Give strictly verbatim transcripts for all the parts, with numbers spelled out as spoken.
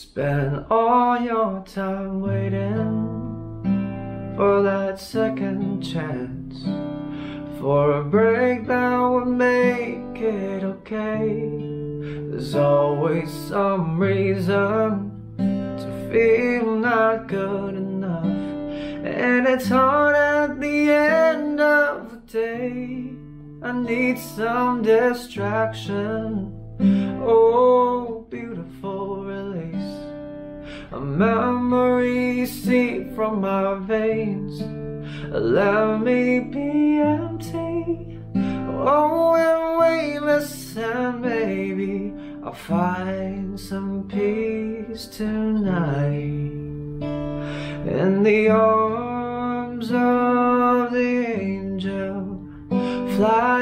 Spend all your time waiting for that second chance, for a break that would make it okay. There's always some reason to feel not good enough, and it's hard at the end of the day. I need some distraction, oh beautiful release. A memory seep from my veins, let me be empty. Oh, and weightless, and maybe I'll find some peace tonight in the arms of the angel. Fly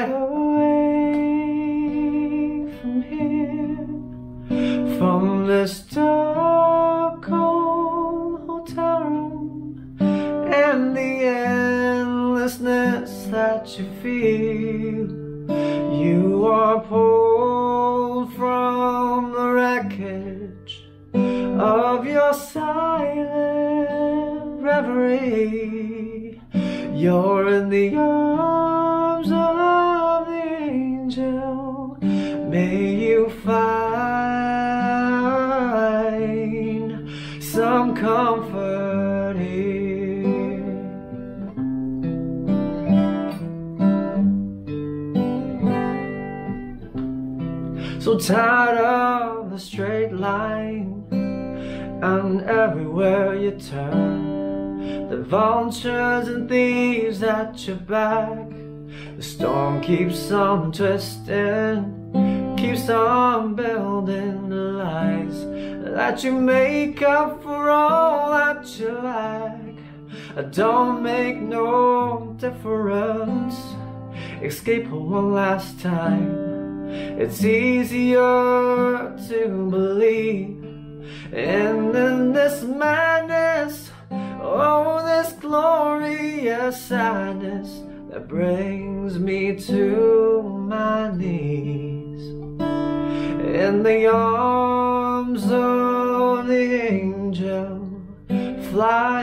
away from here, from this dark cold hotel room, and the endlessness that you feel. You are pulled from the wreckage of your silent reverie. You're in the arms of the angel. May you find some comfort here. So tired of the straight line, and everywhere you turn, the vultures and thieves at your back. The storm keeps on twisting, keeps on building the lies that you make up for all that you lack. Don't make no difference, escape one last time. It's easier to believe in, in this madness, oh, this glorious sadness that brings me to my knees. In the arms of the angel, fly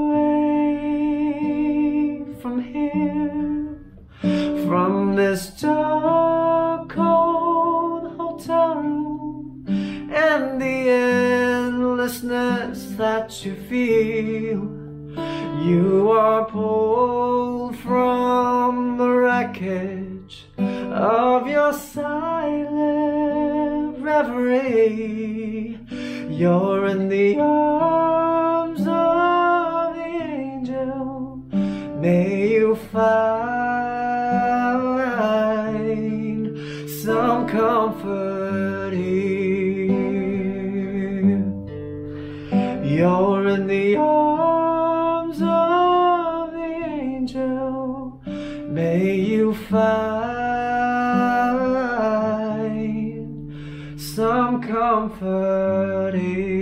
away from here, from this dark cold hotel room, and the endlessness that you feel. You are pulled from the wreckage of your silent reverie. You're in the arms of the angel. May you find some comfort here. You're in the arms of the angel. May you find some comfort here.